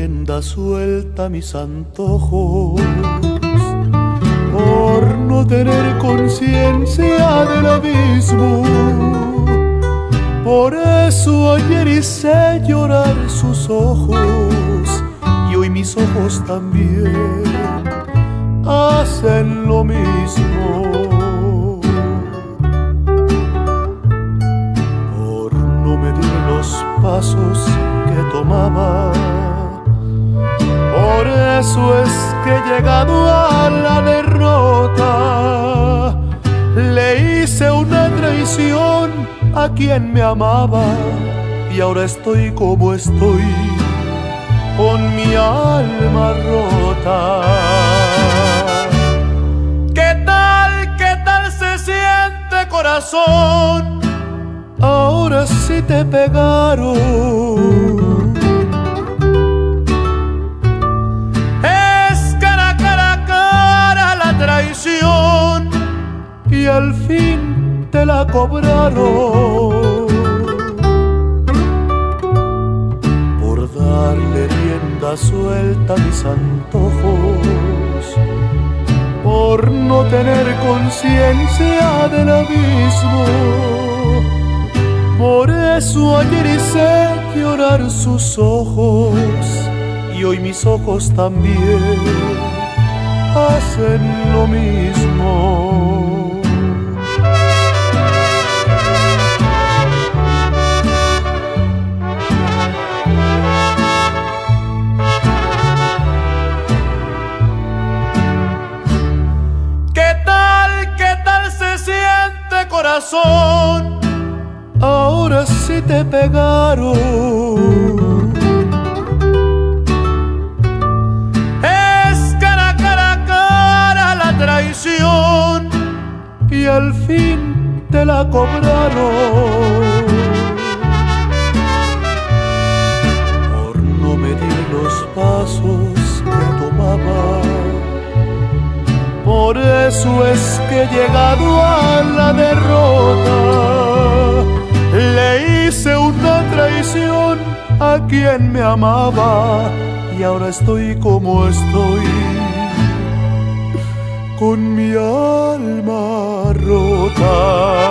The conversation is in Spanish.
rienda suelta a mis antojos, por no tener conciencia del abismo. Por eso ayer hice llorar sus ojos, y hoy mis ojos también hacen lo mismo. Por no medir los pasos que tomaba, por eso es que he llegado a la derrota. Le hice una traición a quien me amaba, y ahora estoy como estoy, con mi alma rota. ¿Qué tal se siente, corazón? Ahora sí te pegaron. Es cara a cara la traición, y al fin te la cobraron. Por darle rienda suelta a mis antojos, por no tener conciencia del abismo. Por eso ayer hice llorar sus ojos, y hoy mis ojos también hacen lo mismo. ¿Qué tal se siente, corazón? Ahora sí te pegaron. Es cara a cara la traición, y al fin te la cobraron. Por no medir los pasos que tomaba, por eso es que he llegado a la derrota. Le hice una traición a quien me amaba, y ahora estoy como estoy, con mi alma rota.